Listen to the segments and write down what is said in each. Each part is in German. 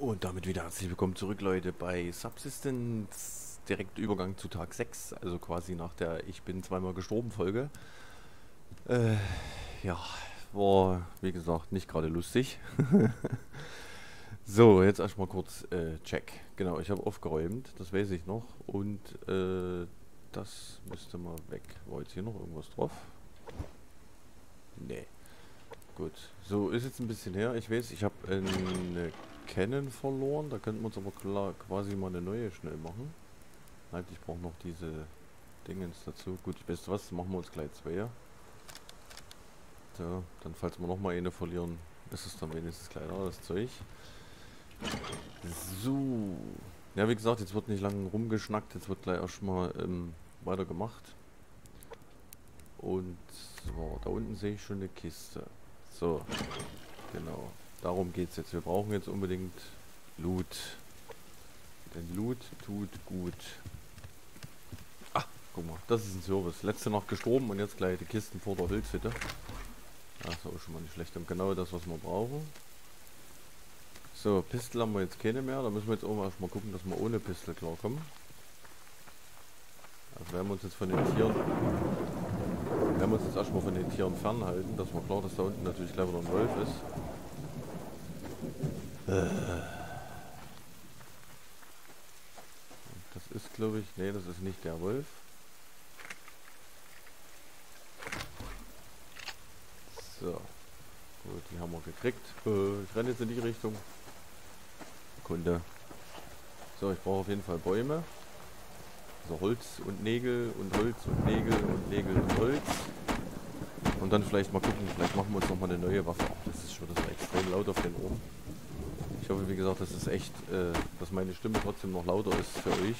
Und damit wieder herzlich willkommen zurück, Leute, bei Subsistence. Direkt Übergang zu Tag 6, also quasi nach der Ich bin zweimal gestorben Folge. Äh, ja, war wie gesagt nicht gerade lustig. So, jetzt erstmal kurz Check. Genau, ich habe aufgeräumt, das weiß ich noch. Und das müsste mal weg. War jetzt hier noch irgendwas drauf? Nee. Gut, so ist jetzt ein bisschen her. Ich weiß, ich habe eine Canon verloren. Da könnten wir uns aber klar quasi mal eine neue schnell machen. Halt, ich brauche noch diese Dingens dazu. Gut, weißt du was, machen wir uns gleich zwei. So, dann falls wir noch mal eine verlieren, ist es dann wenigstens gleich da, das Zeug. So. Ja, wie gesagt, jetzt wird nicht lange rumgeschnackt. Jetzt wird gleich erstmal weitergemacht. Und so, da unten sehe ich schon eine Kiste. So, genau. Darum geht es jetzt. Wir brauchen jetzt unbedingt Loot. Denn Loot tut gut. Ah, guck mal, das ist ein Service. Letzte Nacht gestorben und jetzt gleich die Kisten vor der Holzhütte. Das ist auch schon mal nicht schlecht. Und genau das, was wir brauchen. So, Pistol haben wir jetzt keine mehr. Da müssen wir jetzt auch erstmal gucken, dass wir ohne Pistol klarkommen. Also werden wir uns jetzt von den Tieren... Wir werden uns jetzt erstmal von den Tieren fernhalten, dass wir klar, dass da unten natürlich gleich wieder ein Wolf ist. Das ist, glaube ich... Nee, das ist nicht der Wolf. So. Gut, die haben wir gekriegt. Ich renne jetzt in die Richtung. Kunde. So, ich brauche auf jeden Fall Bäume. Also Holz und Nägel und Holz und Nägel und Nägel und Holz. Und dann vielleicht mal gucken, vielleicht machen wir uns nochmal eine neue Waffe. Das ist schon das extrem laut auf den Ohren. Ich hoffe, wie gesagt, das ist echt, dass meine Stimme trotzdem noch lauter ist für euch.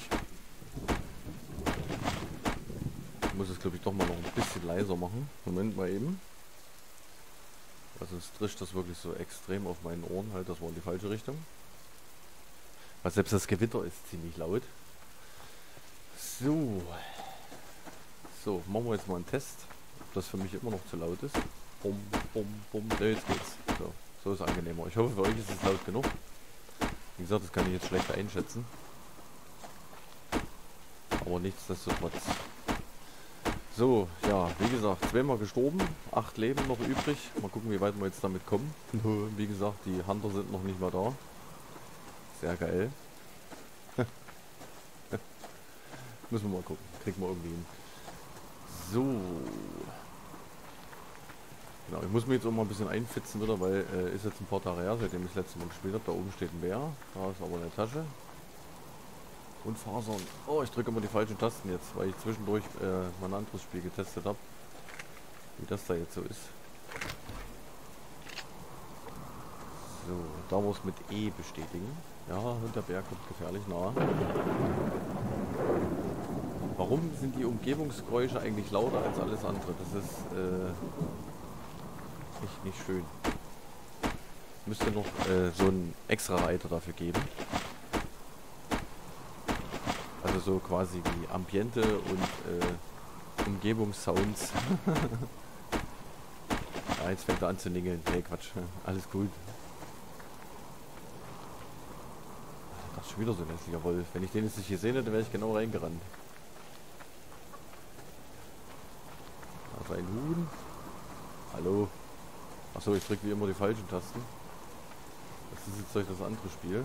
Ich muss es, glaube ich, doch mal noch ein bisschen leiser machen. Moment mal eben. Also es trischt das wirklich so extrem auf meinen Ohren halt, das war in die falsche Richtung. Weil selbst das Gewitter ist ziemlich laut. So. So, machen wir jetzt mal einen Test, ob das für mich immer noch zu laut ist. Bum, bum, bum. Ne, jetzt geht's. So, so ist es angenehmer. Ich hoffe, für euch ist es laut genug. Wie gesagt, das kann ich jetzt schlecht einschätzen. Aber nichtsdestotrotz. So, ja, wie gesagt, zweimal gestorben, 8 Leben noch übrig. Mal gucken, wie weit wir jetzt damit kommen. Wie gesagt, die Hunter sind noch nicht mal da. Sehr geil. Müssen wir mal gucken. Kriegen wir irgendwie hin. So. Genau, ich muss mich jetzt auch mal ein bisschen einfitzen wieder, weil ist jetzt ein paar Tage her, seitdem ich das letzte Mal gespielt habe. Da oben steht ein Bär. Da ist aber eine Tasche. Und Fasern. Oh, ich drücke immer die falschen Tasten jetzt, weil ich zwischendurch mal ein anderes Spiel getestet habe. Wie das da jetzt so ist. So, da muss mit E bestätigen. Ja, und der Bär kommt gefährlich nah. Warum sind die Umgebungsgeräusche eigentlich lauter als alles andere? Das ist nicht schön. Müsste noch so einen extra Reiter dafür geben. Also so quasi wie Ambiente und Umgebungssounds. Ja, jetzt fängt er an zu ningeln. Hey, Quatsch. Alles gut. Das ist schon wieder so ein hässlicher Wolf. Wenn ich den jetzt nicht gesehen hätte, wäre ich genau reingerannt. Also ein Huhn. Hallo. Achso, ich drücke wie immer die falschen Tasten. Das ist jetzt durch das andere Spiel.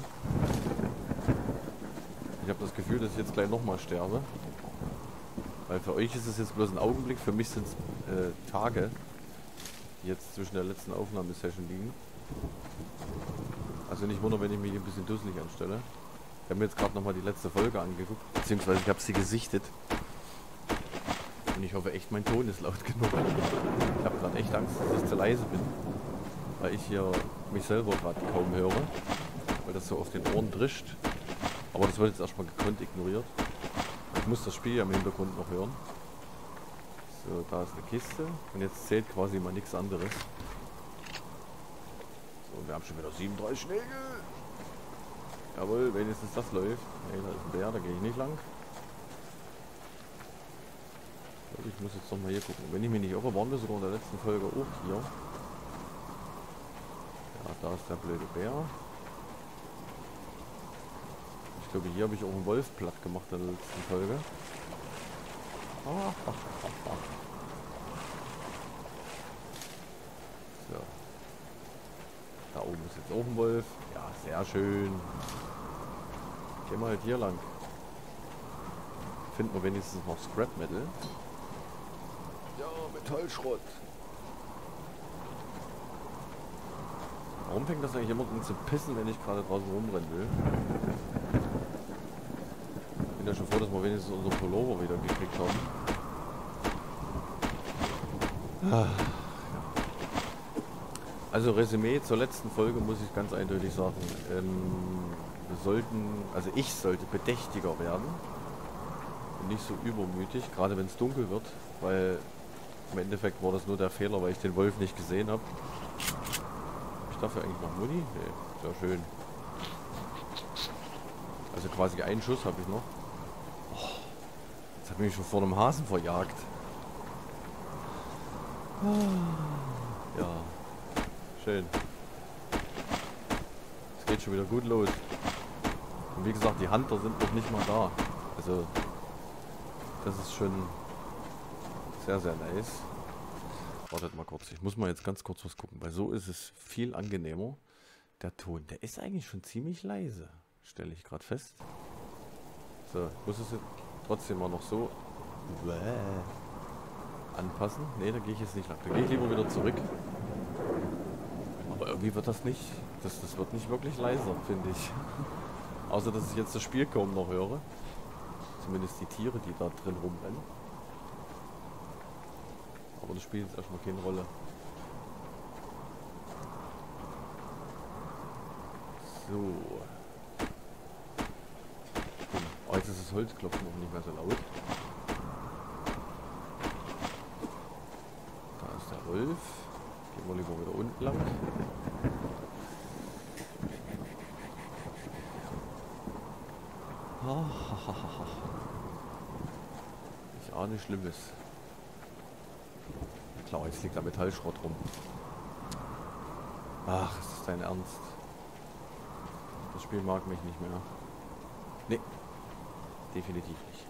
Ich habe das Gefühl, dass ich jetzt gleich nochmal sterbe. Weil für euch ist es jetzt bloß ein Augenblick, für mich sind es Tage, die jetzt zwischen der letzten Aufnahmesession liegen. Also nicht wundern, wenn ich mich ein bisschen dusselig anstelle. Ich habe mir jetzt gerade nochmal die letzte Folge angeguckt, beziehungsweise ich habe sie gesichtet. Und ich hoffe echt, mein Ton ist laut genug. Ich habe gerade echt Angst, dass ich zu leise bin. Weil ich hier mich selber gerade kaum höre. Weil das so auf den Ohren drischt. Aber das wird jetzt erstmal gekonnt ignoriert. Ich muss das Spiel ja im Hintergrund noch hören. So, da ist eine Kiste. Und jetzt zählt quasi mal nichts anderes. So, wir haben schon wieder 37 Nägel. Jawohl, wenigstens das läuft. Ne, da ist ein Bär, da gehe ich nicht lang. Ich muss jetzt noch mal hier gucken. Wenn ich mich nicht irre, waren wir sogar in der letzten Folge auch hier. Ja, da ist der blöde Bär. glaube, hier habe ich auch einen Wolf platt gemacht in der letzten Folge. So. Da oben ist jetzt auch ein Wolf. Ja, sehr schön. Gehen wir halt hier lang. Finden wir wenigstens noch Scrap Metal. Ja, Metallschrott. Warum fängt das eigentlich immer an zu pissen, wenn ich gerade draußen rumrennen will? Bin ja schon froh, dass wir wenigstens unseren Pullover wieder gekriegt haben. Ah, ja. Also Resümee zur letzten Folge muss ich ganz eindeutig sagen. Wir sollten, also ich sollte bedächtiger werden. Und nicht so übermütig, gerade wenn es dunkel wird, weil im Endeffekt war das nur der Fehler, weil ich den Wolf nicht gesehen habe. Ich dafür eigentlich noch Muni? Nee, sehr schön. Also quasi einen Schuss habe ich noch. Oh, jetzt hat mich schon vor einem Hasen verjagt. Ja, schön. Es geht schon wieder gut los. Und wie gesagt, die Hunter sind noch nicht mal da. Also, das ist schon sehr, sehr nice. Wartet mal kurz, ich muss mal jetzt ganz kurz was gucken, weil so ist es viel angenehmer. Der Ton, der ist eigentlich schon ziemlich leise, stelle ich gerade fest. So, muss es jetzt trotzdem mal noch so anpassen. Ne, da gehe ich jetzt nicht lang. Da gehe ich lieber wieder zurück. Aber irgendwie wird das nicht, das wird nicht wirklich leiser, finde ich. Außer, dass ich jetzt das Spiel kaum noch höre. Zumindest die Tiere, die da drin rumrennen. Aber das spielt jetzt erstmal keine Rolle. So. Oh, jetzt ist das Holzklopfen auch nicht mehr so laut. Da ist der Wolf. Gehen wir lieber wieder unten lang. Ich ahne Schlimmes. Klar, jetzt liegt da Metallschrott rum. Ach, ist das dein Ernst? Das Spiel mag mich nicht mehr. Nee, definitiv nicht.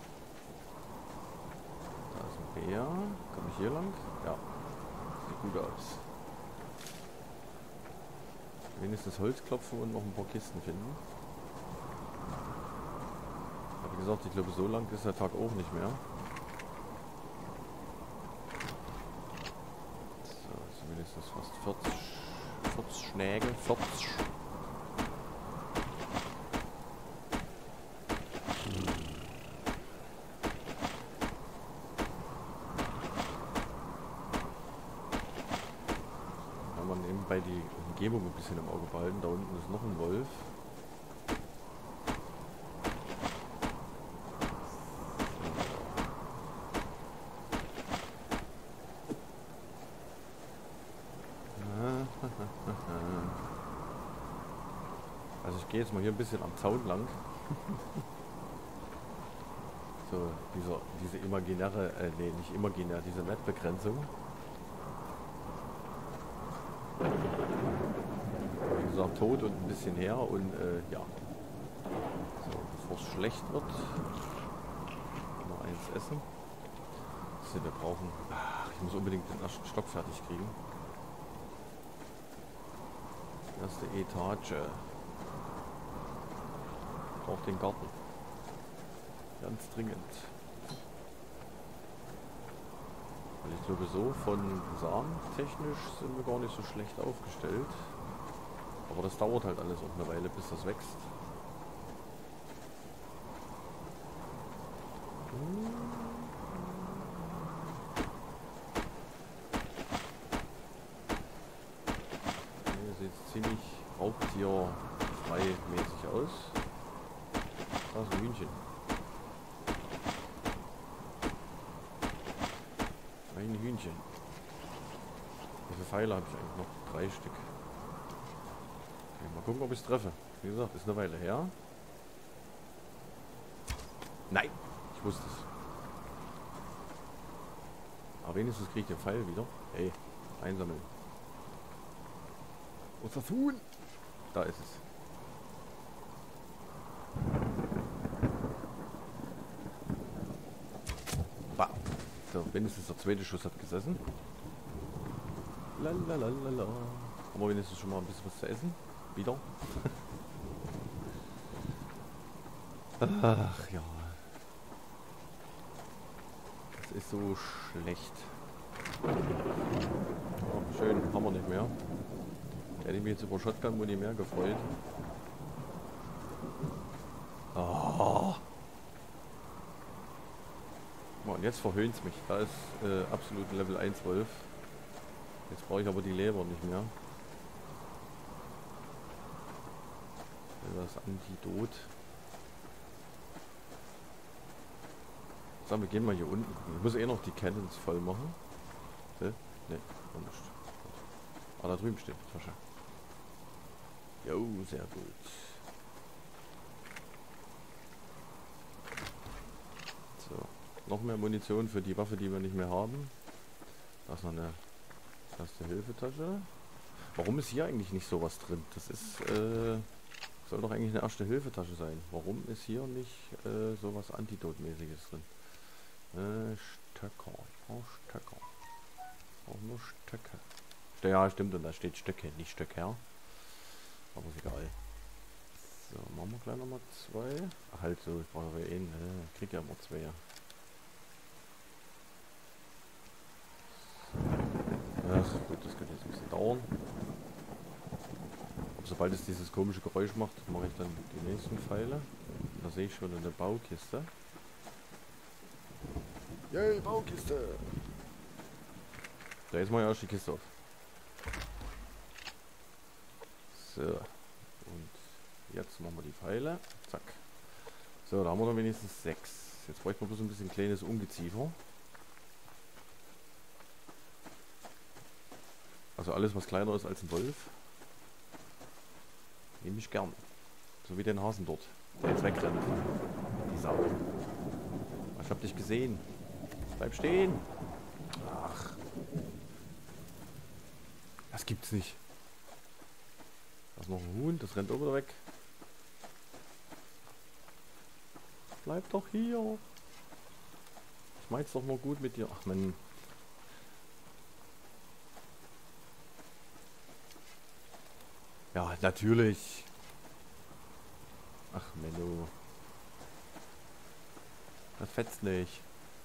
Da ist ein Bär. Komme ich hier lang? Ja. Sieht gut aus. Wenigstens Holz klopfen und noch ein paar Kisten finden. Wie gesagt, ich glaube, so lang ist der Tag auch nicht mehr. So, zumindest fast 40 Schnäge. 40. Wenn man eben bei die Umgebung ein bisschen im Auge behalten, da unten ist noch ein Wolf. Also ich gehe jetzt mal hier ein bisschen am Zaun lang. So, diese imaginäre, nee, nicht imaginär, diese Netzbegrenzung. Wie gesagt, tot und ein bisschen her und ja. So, bevor es schlecht wird, noch eins essen. So, wir brauchen, ich muss unbedingt den ersten Stock fertig kriegen. Erste Etage. Braucht den Garten. Ganz dringend. Weil ich glaube, so von Samen technisch sind wir gar nicht so schlecht aufgestellt. Aber das dauert halt alles auch eine Weile, bis das wächst. Hier sieht es ziemlich raubtierfrei mäßig aus. Da ist ein Hühnchen. Ein Hühnchen. Wie viele Pfeile habe ich eigentlich noch? 3 Stück. Okay, mal gucken, ob ich es treffe. Wie gesagt, ist eine Weile her. Nein! Ich wusste es. Aber wenigstens kriege ich den Pfeil wieder. Hey, einsammeln. Was das Huhn? Da ist es. Wenigstens der zweite Schuss hat gesessen. Lalalala. Haben wir wenigstens schon mal ein bisschen was zu essen? Wieder. Ach ja. Das ist so schlecht. Oh, schön, haben wir nicht mehr. Hätte ich mich jetzt über Shotgun Muni mehr gefreut. Oh. Und jetzt verhöhnt es mich. Da ist absolut Level 1 Wolf. Jetzt brauche ich aber die Leber nicht mehr. Das Antidot. So, wir gehen mal hier unten gucken. Ich muss eh noch die Cannons voll machen. Ne, noch nicht. Ah, da drüben steht die Tasche. Jo, sehr gut. So, noch mehr Munition für die Waffe, die wir nicht mehr haben. Da ist noch eine Erste-Hilfe-Tasche. Warum ist hier eigentlich nicht sowas drin? Das ist, soll doch eigentlich eine Erste-Hilfe-Tasche sein. Warum ist hier nicht sowas Antidotmäßiges drin? Stöcker. Oh, Stöcker. Auch nur Stöcke. Ja, stimmt, und da steht Stöcke, nicht Stöcker. Aber ist egal. So, machen wir gleich nochmal 2. Ach, halt so, ich brauche aber eh einen. Ich krieg ja immer 2. Ja, gut, das könnte jetzt ein bisschen dauern. Aber sobald es dieses komische Geräusch macht, mache ich dann die nächsten Pfeile. Da sehe ich schon eine Baukiste. Yay, Baukiste! Da jetzt mal erst die Kiste auf. So. Und jetzt machen wir die Pfeile. Zack. So, da haben wir noch wenigstens 6. Jetzt bräuchten wir bloß ein bisschen kleines Ungeziefer. Also alles, was kleiner ist als ein Wolf, nehme ich gern. So wie den Hasen dort, der jetzt wegrennt. Die Sau. Ich hab dich gesehen. Bleib stehen. Ach. Das gibt's nicht. Da ist noch ein Huhn, das rennt auch wieder weg. Bleib doch hier. Ich mein's doch nur gut mit dir. Ach Mann. Ja, natürlich. Ach Menno. Das fetzt nicht.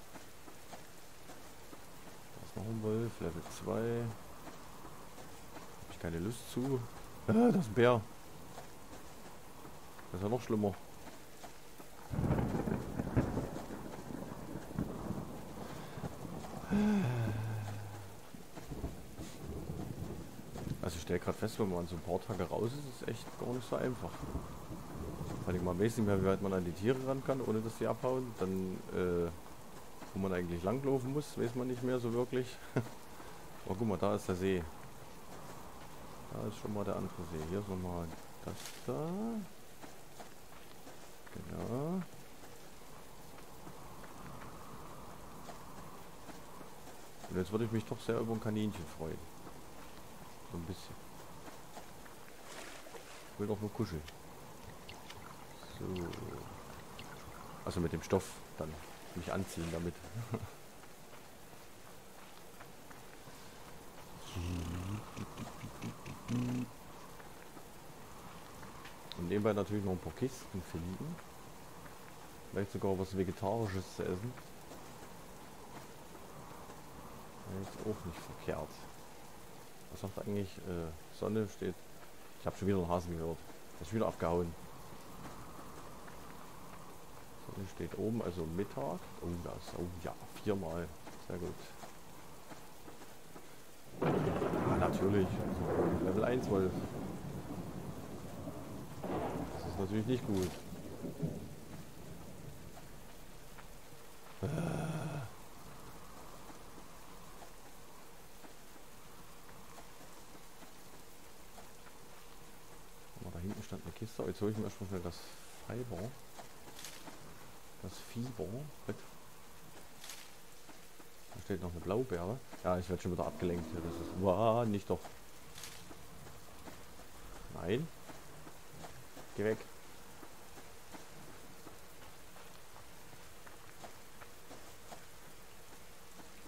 Da ist noch ein Wolf, Level 2. Hab ich keine Lust zu. Ah, das ist ein Bär. Das ist ja noch schlimmer. Also ich stelle gerade fest, wenn man so ein paar Tage raus ist, ist es echt gar nicht so einfach. Vor allem man weiß nicht mehr, wie weit man an die Tiere ran kann, ohne dass sie abhauen. Dann, wo man eigentlich langlaufen muss, weiß man nicht mehr so wirklich. Oh, guck mal, da ist der See. Da ist schon mal der andere See. Hier ist nochmal das da. Genau. Und jetzt würde ich mich doch sehr über ein Kaninchen freuen. So ein bisschen. Ich will doch nur kuscheln. So. Also mit dem Stoff dann. Mich anziehen damit. Und nebenbei natürlich noch ein paar Kisten finden. Vielleicht sogar was Vegetarisches zu essen. Ist auch nicht verkehrt. Was sagt eigentlich? Sonne steht. Ich habe schon wieder einen Hasen gehört. Das ist wieder abgehauen. Sonne steht oben, also Mittag. Oh, das. Oh ja, 4-mal. Sehr gut. Ah, natürlich. Also, Level 1 Wolf. Das ist natürlich nicht gut. Da hinten stand eine Kiste. Jetzt hole ich mir erstmal schnell das Fiber. Das Fieber. Da steht noch eine Blaubeere. Ja, ich werde schon wieder abgelenkt hier. Das ist. Wow, nicht doch. Nein. Geh weg.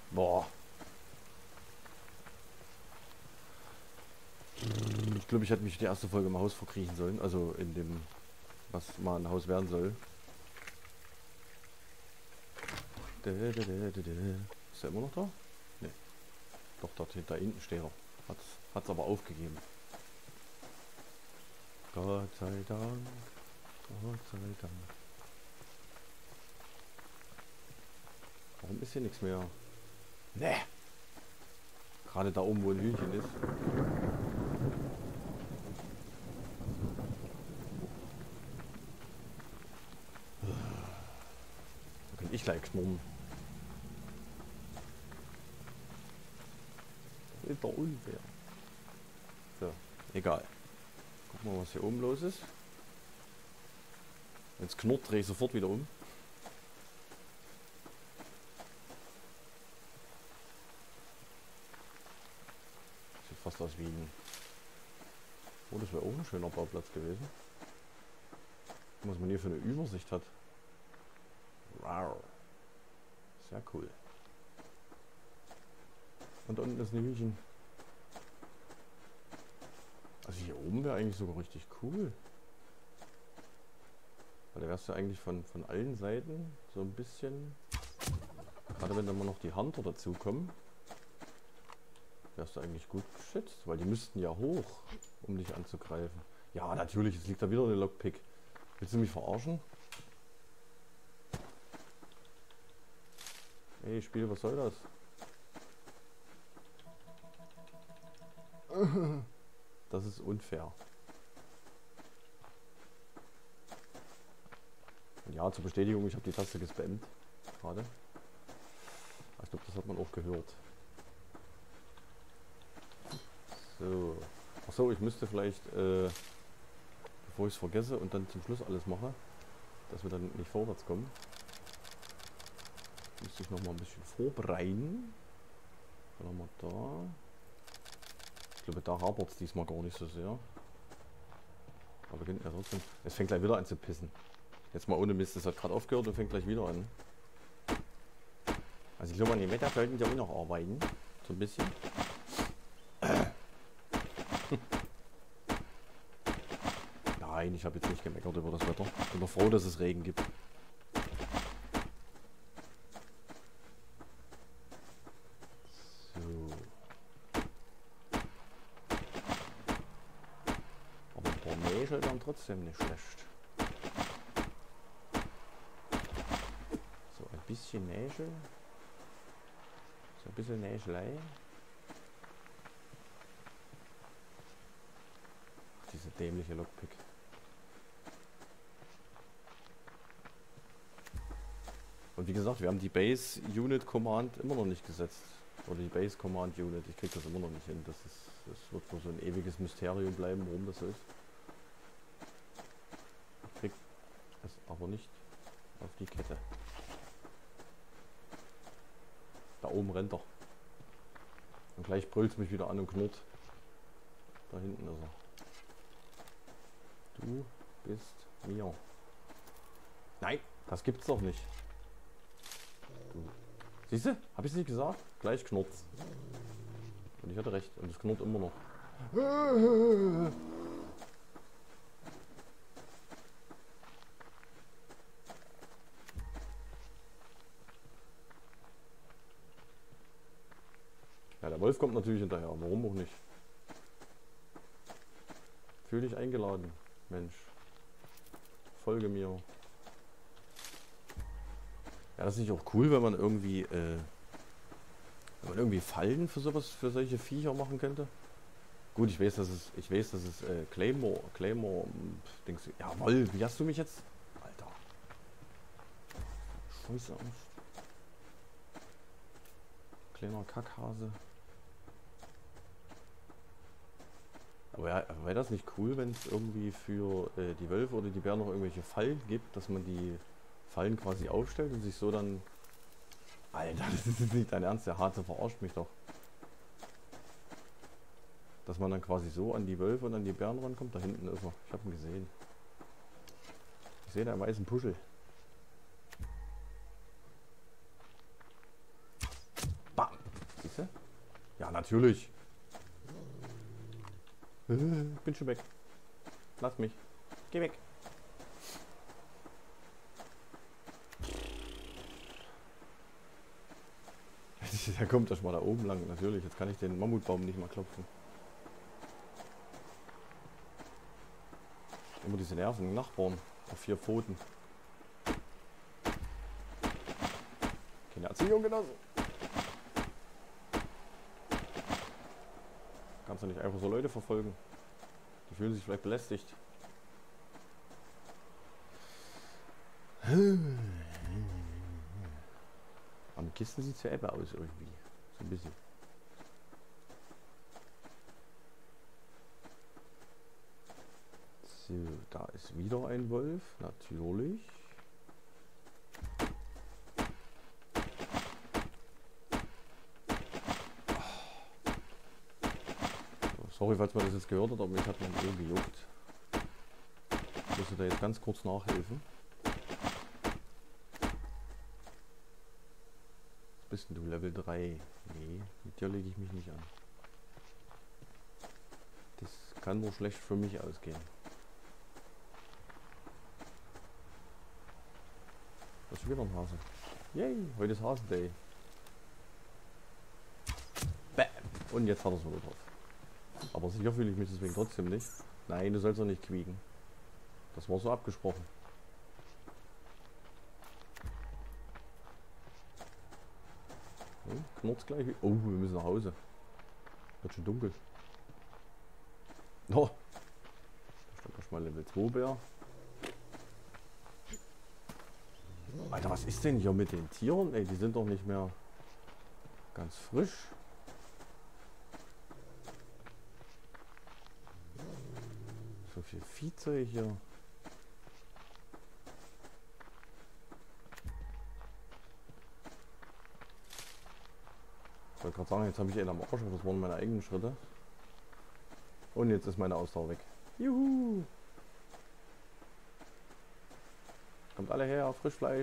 Boah. Ich glaube, ich hätte mich die erste Folge im Haus verkriechen sollen. Also in dem, was mal ein Haus werden soll. Ist er immer noch da? Ne. Doch, dort hinter hinten steht er. Hat's aber aufgegeben. Gott sei Dank. Gott sei Dank. Warum ist hier nichts mehr? Ne. Gerade da oben, wo ein Hühnchen ist. Da kann ich gleich knurren. Das ist doch unfair. So, egal. Gucken wir mal, was hier oben los ist. Wenn es knurrt, drehe ich sofort wieder um. Sieht fast aus wie ein... Oh, das wäre auch ein schöner Bauplatz gewesen. Was man hier für eine Übersicht hat. Wow. Sehr cool. Und da unten ist ein Hühnchen. Also hier oben wäre eigentlich sogar richtig cool. Weil da wärst du eigentlich von allen Seiten so ein bisschen... Gerade wenn dann mal noch die Hunter dazu kommen, wärst du eigentlich gut geschützt. Weil die müssten ja hoch, um dich anzugreifen. Ja, natürlich, es liegt da wieder eine Lockpick. Willst du mich verarschen? Ey, Spiel, was soll das? Das ist unfair. Und ja, zur Bestätigung, ich habe die Taste gespammt. Gerade. Ich glaube, das hat man auch gehört. So. Achso, ich müsste vielleicht, bevor ich es vergesse und dann zum Schluss alles mache, dass wir dann nicht vorwärts kommen, müsste ich noch mal ein bisschen vorbereiten. Dann haben wir da. Ich glaube, da hapert es diesmal gar nicht so sehr. Aber wir können ja trotzdem. Es fängt gleich wieder an zu pissen. Jetzt mal ohne Mist, das hat gerade aufgehört und fängt gleich wieder an. Also ich glaube, an dem Wetter sollten die auch noch arbeiten. So ein bisschen. Nein, ich habe jetzt nicht gemeckert über das Wetter. Ich bin doch froh, dass es Regen gibt. So. Aber ein paar Nägel waren trotzdem nicht schlecht. So, ein bisschen Nägel. So ein bisschen Nägelei. Ach, diese dämliche Lockpick. Und wie gesagt, wir haben die Base Unit Command immer noch nicht gesetzt. Oder die Base Command Unit. Ich krieg das immer noch nicht hin. Das wird wohl so ein ewiges Mysterium bleiben, warum das so ist. Ich krieg es aber nicht auf die Kette. Da oben rennt er. Und gleich brüllt es mich wieder an und knurrt. Da hinten ist er. Du bist mir. Nein, das gibt's doch nicht. Siehst du? Hab ich nicht gesagt? Gleich knurrt's. Und ich hatte recht. Und es knurrt immer noch. Ja, der Wolf kommt natürlich hinterher. Warum auch nicht? Fühl dich eingeladen, Mensch. Folge mir. Ja, das ist nicht auch cool, wenn man irgendwie Fallen für sowas, für solche Viecher machen könnte. Gut, ich weiß, dass es Claymore, Dings. Jawohl, wie hast du mich jetzt? Alter. Scheiße aus. Kleiner Kackhase. Aber ja, wäre das nicht cool, wenn es irgendwie für die Wölfe oder die Bären noch irgendwelche Fallen gibt, dass man die Fallen quasi aufstellt und sich so dann... Alter, das ist nicht dein Ernst, der Hase verarscht mich doch. Dass man dann quasi so an die Wölfe und an die Bären rankommt. Da hinten ist er. Ich habe ihn gesehen. Ich sehe da einen weißen Puschel. Bah. Ja, natürlich. Bin schon weg. Lass mich. Geh weg. Der kommt doch mal da oben lang. Natürlich, jetzt kann ich den Mammutbaum nicht mal klopfen. Immer diese nervigen Nachbarn auf 4 Pfoten. Keine Erziehung genossen. Kannst du nicht einfach so Leute verfolgen? Die fühlen sich vielleicht belästigt. Am Kisten sieht es ja Ebbe aus irgendwie. So ein bisschen. So, da ist wieder ein Wolf. Natürlich. Sorry, falls man das jetzt gehört hat, aber mich hat mein Ohr gejuckt. Ich muss da jetzt ganz kurz nachhelfen. Was bist denn du? Level 3? Nee, mit dir lege ich mich nicht an. Das kann nur schlecht für mich ausgehen. Da ist schon wieder ein Hase. Yay, heute ist Hasenday. Bäm. Und jetzt hat er es wieder drauf. Aber sicher fühle ich mich deswegen trotzdem nicht. Nein, du sollst doch nicht quieken. Das war so abgesprochen. Knurrt gleich. Oh, wir müssen nach Hause. Wird schon dunkel. Oh, da stand doch mal Level 2 Bär. Alter, was ist denn hier mit den Tieren? Ey, die sind doch nicht mehr ganz frisch. So viel Viehzeug hier. Ich wollte gerade sagen, jetzt habe ich einen am Arsch, aber das waren meine eigenen Schritte. Und jetzt ist meine Ausdauer weg. Juhu! Kommt alle her, Frischfleisch.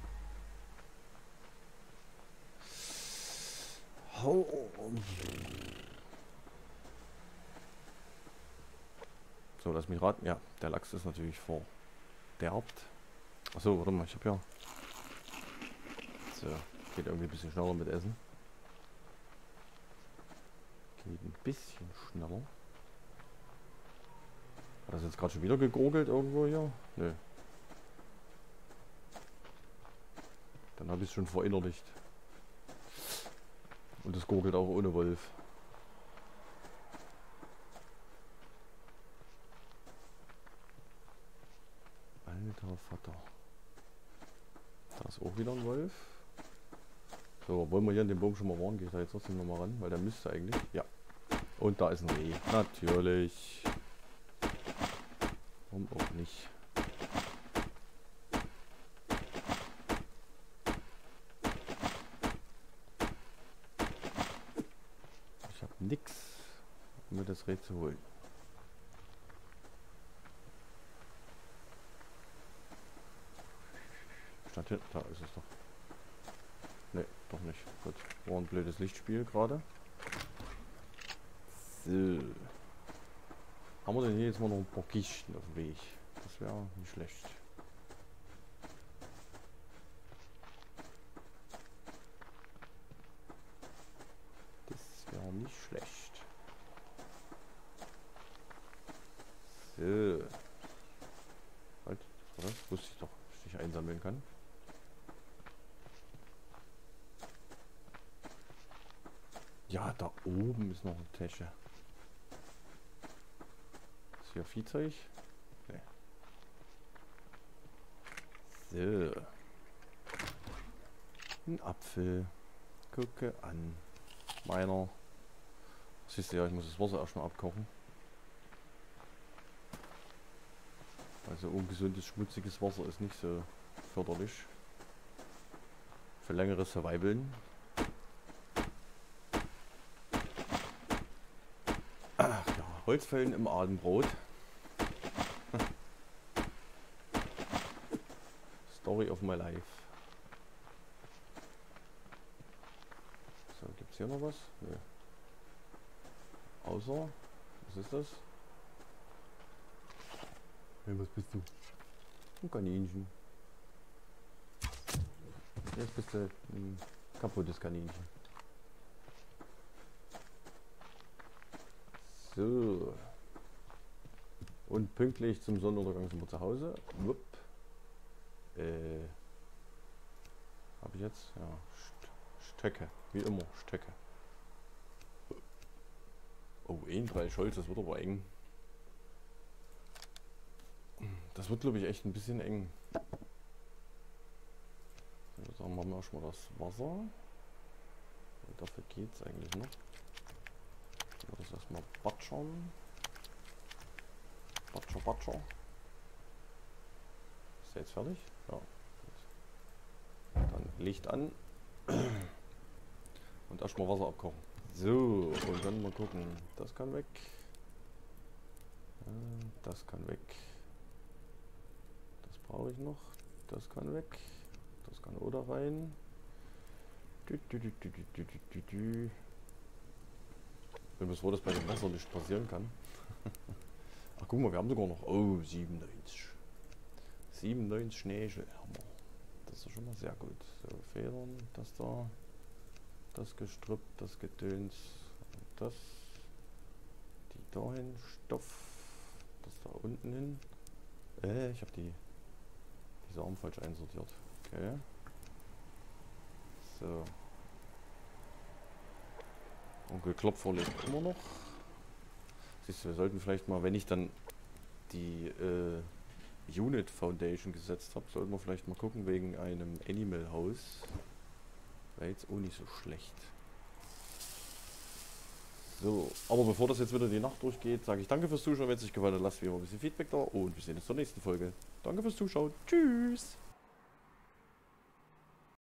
So, lass mich raten. Ja, der Lachs ist natürlich verderbt. Achso, warte mal, ich habe ja... So, geht irgendwie ein bisschen schneller mit Essen. Geht ein bisschen schneller. Hat das jetzt gerade schon wieder gegurgelt irgendwo hier? Nö. Dann habe ich es schon verinnerlicht. Und das gurgelt auch ohne Wolf. Alter Vater. Da ist auch wieder ein Wolf. So, wollen wir hier in den Baum schon mal waren, gehe ich da jetzt trotzdem noch mal ran, weil der müsste eigentlich. Ja. Und da ist ein Reh. Natürlich. Warum auch nicht? Ich habe nix, um mir das Reh zu holen. Statt hier, da ist es doch. Ne, doch nicht. Gut. War ein blödes Lichtspiel gerade. So. Haben wir denn hier jetzt mal noch ein paar Kisten auf dem Weg? Das wäre nicht schlecht. Das wäre nicht schlecht. So. Halt, das wusste ich doch, dass ich einsammeln kann. Ja, da oben ist noch eine Tasche. Ist hier Viehzeug? Nee. So. Ein Apfel. Gucke an. Meiner. Siehst du ja, ich muss das Wasser erstmal abkochen. Also ungesundes, schmutziges Wasser ist nicht so förderlich. Für längeres Survivalen. Ach ja, Holzfällen im Abendbrot. Story of my life. So, gibt's hier noch was? Nö. Außer, was ist das? Hey, was bist du? Ein Kaninchen. Jetzt bist du ein kaputtes Kaninchen. So. Und pünktlich zum Sonnenuntergang sind wir zu Hause. Wupp. Habe ich jetzt? Ja. Stöcke. Wie immer, Stöcke. Oh, ein Scholz, das wird aber eng. Das wird, glaube ich, echt ein bisschen eng. So, dann machen wir erstmal das Wasser. Und dafür geht es eigentlich noch. Das erstmal batschern. Batscher, Batscher. Ist der jetzt fertig? Ja. Dann Licht an. Und erstmal Wasser abkochen. So, und dann mal gucken. Das kann weg. Das kann weg. Das brauche ich noch. Das kann weg. Das kann oder rein. Ich bin froh, dass bei dem Wasser nicht passieren kann. Ach, guck mal, wir haben sogar noch. Oh, 97. 97 Schneeschel. Hammer. Das ist schon mal sehr gut. So, Federn, das da. Das Gestrüpp, das Gedöns. Das. Die dahin. Stoff. Das da unten hin. Ich habe diese Arm falsch einsortiert. Okay. So. Onkel Klopfer lebt immer noch. Siehst du, wir sollten vielleicht mal, wenn ich dann die Unit Foundation gesetzt habe, sollten wir vielleicht mal gucken wegen einem Animal House. Wäre jetzt auch nicht so schlecht. So, aber bevor das jetzt wieder die Nacht durchgeht, sage ich danke fürs Zuschauen. Wenn es euch gefallen hat, lasst wie immer ein bisschen Feedback da und wir sehen uns zur nächsten Folge. Danke fürs Zuschauen. Tschüss!